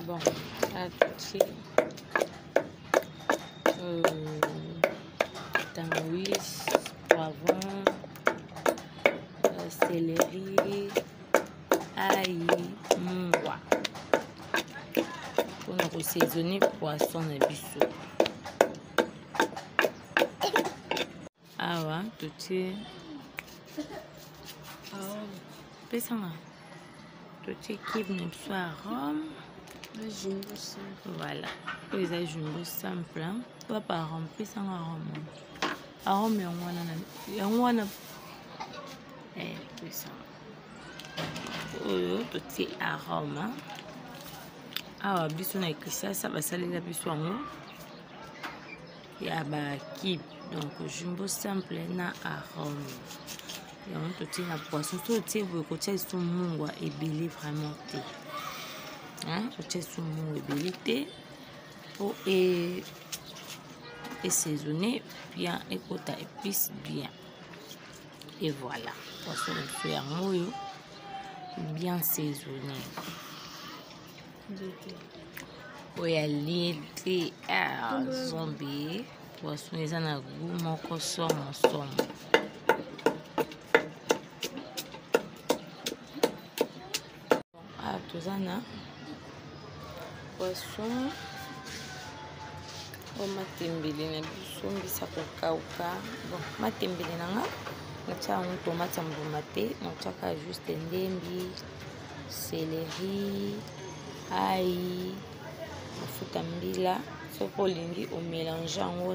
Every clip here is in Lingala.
Bon, là tout de suite, tanguis, poivron, céleri, ail, mungwa. Pour nous assaisonner poisson na biso. Ah ouais, tout de suite. Pesanga. Tout de suite qui ne soit arôme. Jumbo simple. Voilà. Les a jumbo simple. Pas par arôme. Pesanga arôme. Arôme yangwana. Pesanga. Tout de suite arôme. Ah ouais, biso na ekisa ça va saler la biso ango. Ya ba kib. Donc jumbo simple na arôme. Et on te tient la poisson. Tout le temps, vous coûtez son mungwa et belé vraiment thé. Hein? Coûtez son mungwa et belé thé. Pour et saisonner bien et côté épice bien. Et voilà. Poisson de soya moyo bien saisonné. Oui, l'été zombie. Poisson les en a goût mon consomme ensemble. Tozana poisson o matembele na biso mbisa kokauka. Bon, matembele nanga natia un tomate mbuma te, natia juste ndembi, céleri, ail, mafuta mbila. Soki olingi o mélange yango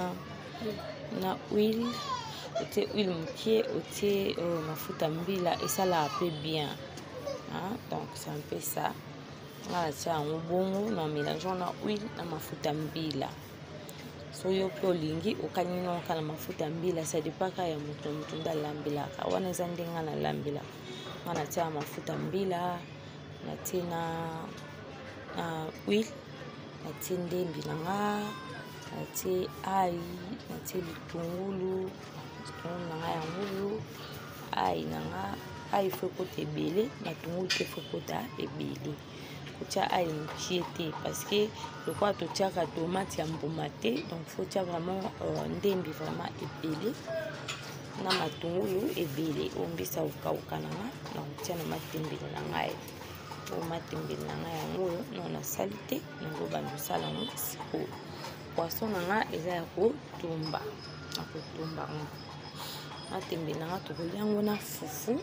na huile, otie huile mokie, otie mafuta mbila esalaka pe bien. Donc c'est un peu ça. Voilà, c'est un bon, on mélange na huile na mafuta mbila. So yo pe olingi okani no kana mafuta mbila, ça dépend ka ya mutu nda lambila. Wana zandenga na lambila. Wana tia mafuta mbila, na tina na huile, na tia ndembi nanga, na tia ail, na tia litungulu, nanga ya ngulu, ail nanga. Ail faut côté belé, na tungu te faut côté ebelé. Kotia ail mchiete parce que le quoi to tia ka tomate ya mbuma te, donc faut tia vraiment ndembi vraiment ebelé. Na matungulu ebelé, ombisa ukauka nanga, donc tia na matembele nanga e. O matembele nanga ya ngoyo, na salite, ngo bandu sala ngo siko. Poisson nanga eza ya ko tumba, na ko tumba ngo. Matembele nanga to yango na fufu.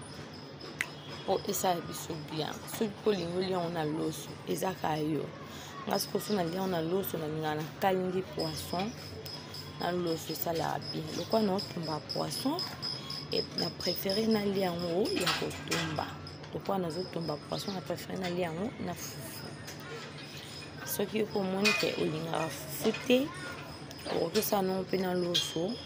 Oh, et ça est bien. Celui pour les on a l'os, et ça caillou. Parce que on a lié on a l'os, on a calingi poisson. Dans l'os, ça l'a bien. Le quoi non tomba poisson et on a préféré na lié en haut, il y a tomba. Le quoi nous autres tomba poisson, on a préféré na lié en haut, na fufu. Ce qui est pour moi que on a fouté, ou que ça non peut dans l'os, ou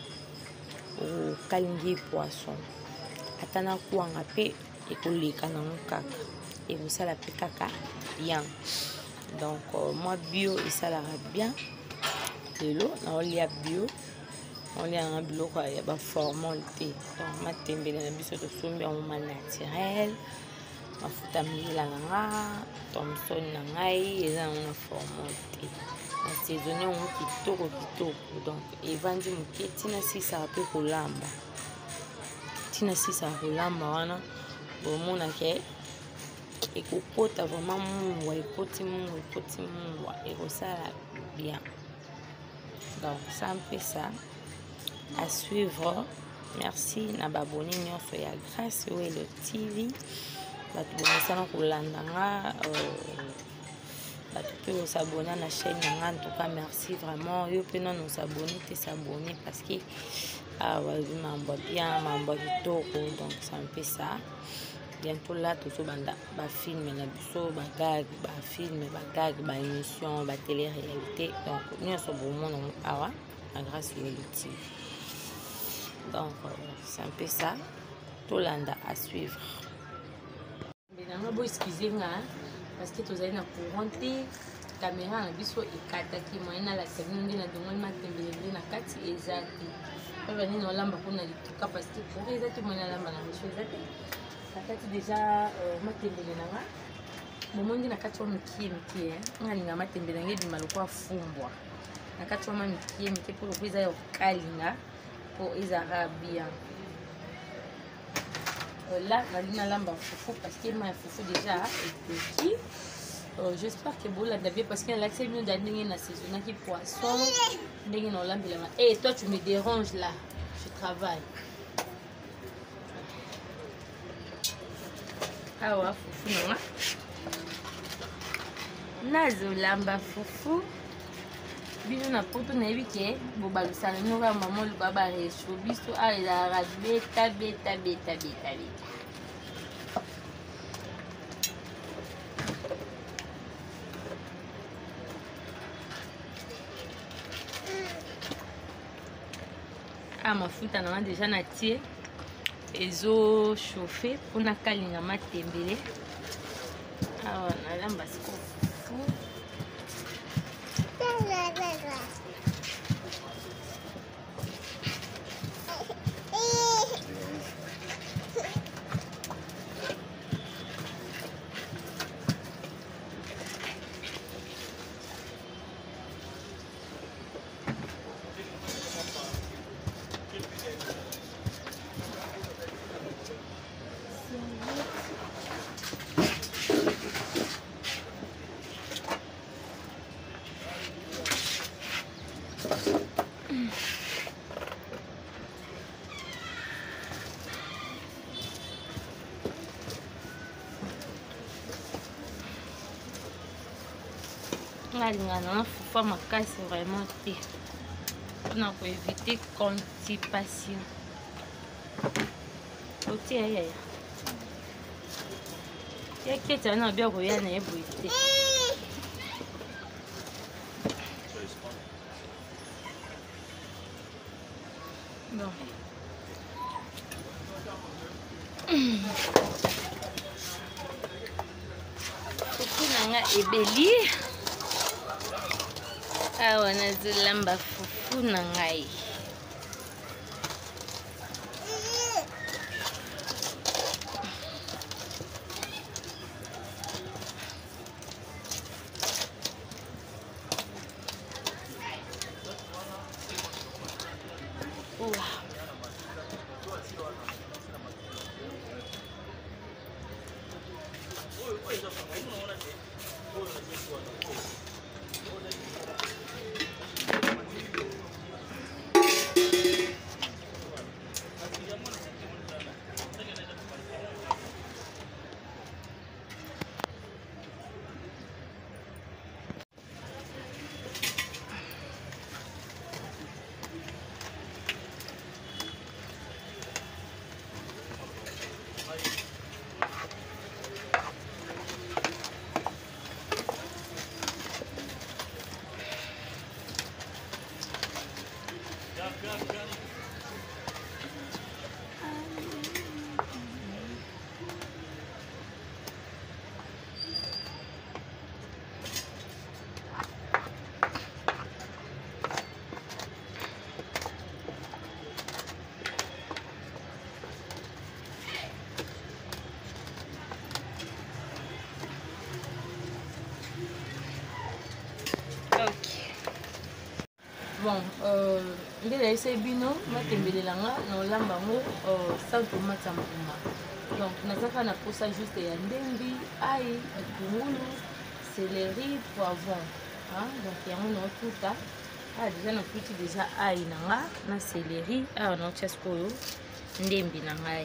calingi poisson. Atana quoi on a fait. Et pour les canons kaka et vous ça la kaka bien. Donc moi bio et ça la bien de l'eau on y a bio on y a un bio quoi il y a pas formalté donc ma tembele na biso to sombi en moment naturel mafuta mbila nanga Thomson nangai et ça on a formalté assaisonné on kitoko donc et vandi muketi na si ça peut kolamba tina si ça kolamba wana bon ke ekokota vraiment mungwa ekoti mungwa ekosala bien. Donc c'est un peu ça à suivre. Merci na baboni nyonso ya Grâce Welo TV batu bonisana kolanda nga batu pe s'abonner na chaîne nga. En tout cas merci vraiment yo pe non s'abonner te s'abonner parce que ouais mambo bien mambo kitoko. Donc c'est un peu ça. Bientôt là tout ça banda ba film na biso ba gag ba film ba gag ba émission ba télé-réalité. Donc nous sommes bon monde awa à Grâce Welo TV. Donc c'est un peu ça. Tout landa à suivre. Benanga bo excusez nga parce que tous na courante caméra na biso ekataki moyena la seconde na dongo matembele na kati ezati. Pas venir dans l'amba pour n'aller tout cas parce que pour les autres moyens l'amba na biso ezati. Ça fait déjà matembele nanga bomongi na kati wa mikie ngalinga matembele nge bima lokwa fumbwa na kati wa mikie po lokwa eza ya kokalinga po ezala bien. Là nalingi nalamba fufu parce que ma fufu déjà etoki. J'espère que vous l'avez bien parce que l'accès nous donne une saison qui poisson ndenge na olambela. Et toi tu me déranges là, je travaille. Awa fufu nanga nazolamba fufu bino na poto nayebi ke bobalusana noko ya mama oluka bareso biso awa ezalaka beta beta beta beta beta. Mafuta nanga déjà natie ezo chauffer pour nakalinga matembele. Awa nalamba siko fufu ngalinga na fufu makasi vraiment te mpona koevite constipation. otia yaya yaketa wana bia koya na ye boye te. Bon. Fufu nanga ebeli. Awa nazolamba fufu na ngai. Bon, ndela ese bino matembelelanga na olamba ngo sans tomate ya mbuma. Donc nazaka na posa juste ya ndembi, ail, bitungulu, céleri, poivron. Donc yango na otuta. Déjà na tuti déjà ail nanga na céleri, awa na otia sikoyo ndembi na ngai.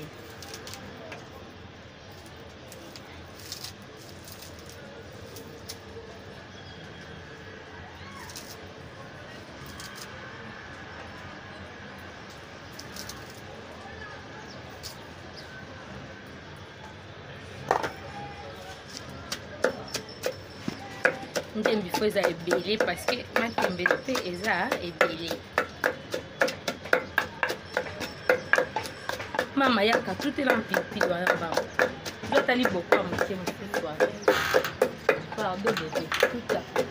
Ndembi faut eza ebele parce que matembele pe eza ebele. Mama yaka tout est mpilipili wana bango. Totali beaucoup à moitié mosusu wana. Pardon bébé, tout à fait.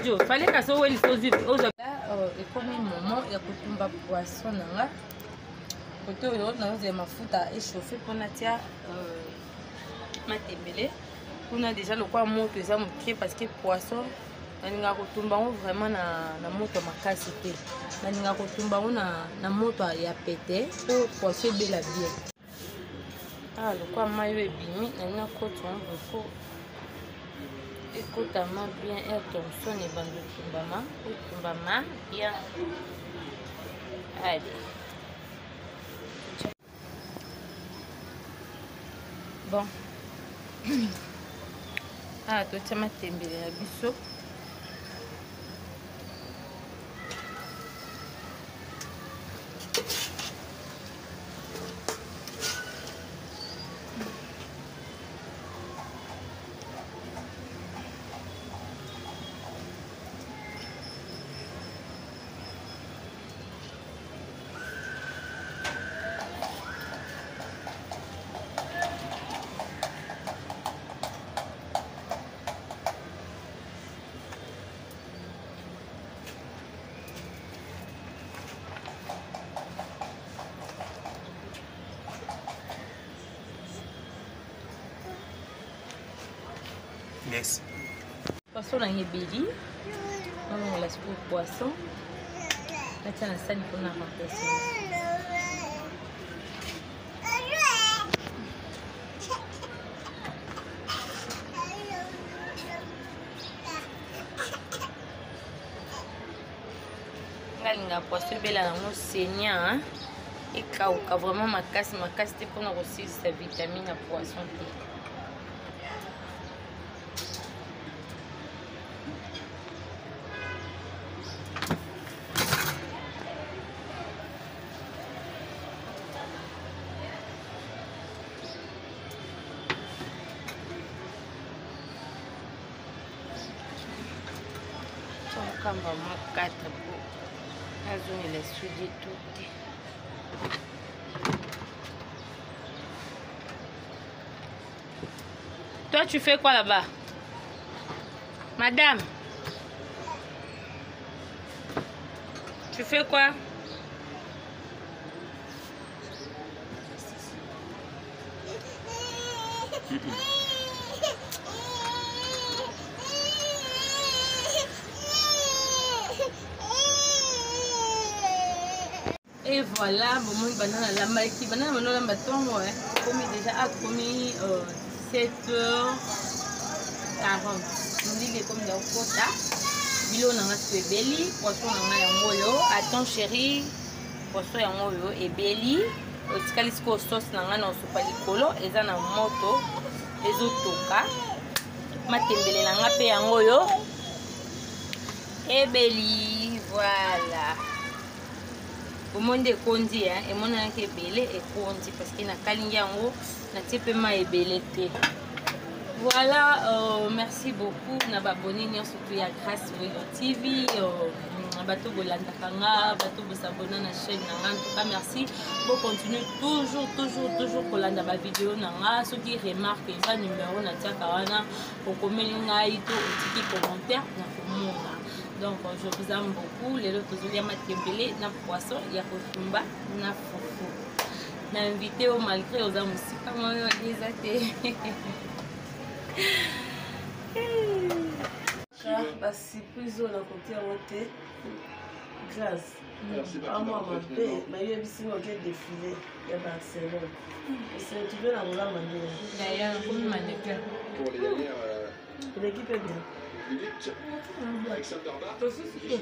audio. Fallait que ça soit les audio. Là, et comme un moment, il y a un poisson là. Côté où on a ma fouta échauffée pour natia ma tembele. On a déjà le quoi mot que ça me pied parce que poisson. Nalinga kotumba vraiment na moto makasité. Nalinga kotumba na moto ya pété pour poisson bela bien. Ah le quoi mayo ebimi nalinga koton beaucoup. Écoute ma bien et ton son et bande tumbama bien. Allez. Bon. Ah toi tu m'as tembelé la biso. Yes. Poisson na yebeli. On laisse pour poisson. Là tiens la scène pour la remplacer. Ngalinga poisson bela na saignant et kauka vraiment makasi pour na aussi sa vitamine à poisson. Kamba makata pour azongi la suite tout. Toi tu fais quoi là-bas, madame? Tu fais quoi? Et voilà, bon, moi, banana la maïki, banana maintenant la maton, ouais, comme déjà a commis 7h40. Nous dit comme dans quota, bilo nanga c'est belly, poisson nanga yangoyo. Attends chérie, poisson yangoyo et belly. Otikalisiko sauce nanga na sopa likolo, eza na moto, ezotoka. Matembele nanga pe yangoyo. Et belly, voilà. Au monde kondi hein et mon anke belé et kondi parce que na kalingi yango na tepe ma ebelete. Voilà, merci beaucoup na baboni surtout ya grâce Welo TV bato bolanda kanga bato bo s'abonner na chaîne na en tout cas merci pour continuer toujours kolanda ba vidéo na ceux qui remarquent ça numéro na tiaka wana okomeli ngai to otiki commentaire na komona. Donc je vous aime beaucoup. Les autres il y a ma tembele na poisson, il y a kotumba na fufu. Na invité au malgré aux amis aussi comment les athées. Bah si plus on a côté à côté glace. À moi ma paix, mais il y a ici on a défilé, il y a Barcelone. C'est tu veux la rouler manger. D'ailleurs comme mannequin. Pour les dernières L'équipe est bien. minutes, Alexander Bart joue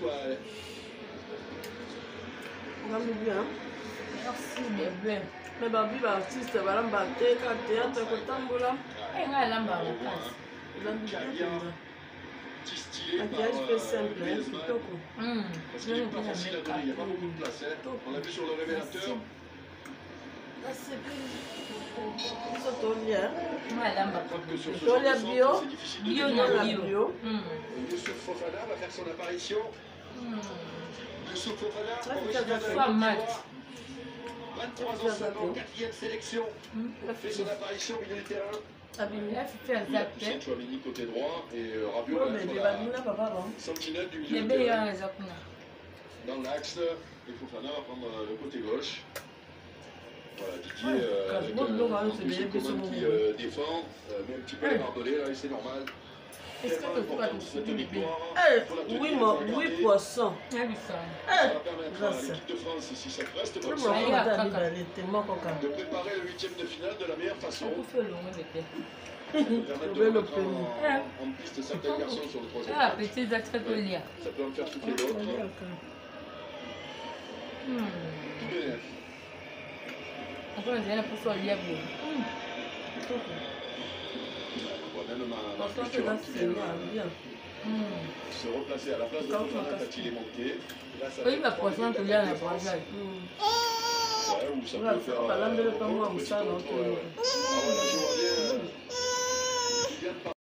On va bien. Merci bébé. Mais babi ba artiste ba lamba te ka théâtre ko tambola. Et nga lamba la place. Babi bien. distillé Maquillage peu simple, hein, kitoko. Parce qu'il n'est pas facile à donner, il n'y a pas beaucoup de place. On l'a vu sur le révélateur. Là c'est plus. Ils sont au lien. Nga lamba. Que sur ce Dans genre les de centre, bio, c'est difficile de bio dire. na bio. Youssouf Fofana va faire son apparition. Youssouf Fofana, Ça, c'est originaire de ça, la Côte match. d'Ivoire. 23 ans seulement, 4e sélection. Fait son apparition au milieu du terrain. Abimi. Poussette Chouamini côté droit et Rabiot Ouais, mais la Badmouna, papa, bon. sentinelle du milieu de terrain. Dans l'axe, et Fofana va prendre le côté gauche. Voilà, Didier, avec un plus de commande qui défend, mais un petit peu les barbelés là, et c'est normal. Est-ce que Tellement important cette victoire. Oui, poisson. Ça va permettre à l'équipe de France, si ça reste comme ça, de préparer le 8e de finale de la meilleure façon. Ça peut permettre de mettre en piste certains garçons sur le troisième match. Ça peut en faire souffler d'autres. Bien. Même ma culture qui vient se replacer à la place de Fofana quand il est monté. Là, ça Oui, ma poisson, tu viens à la poisson. Ouais, ou ça peut faire...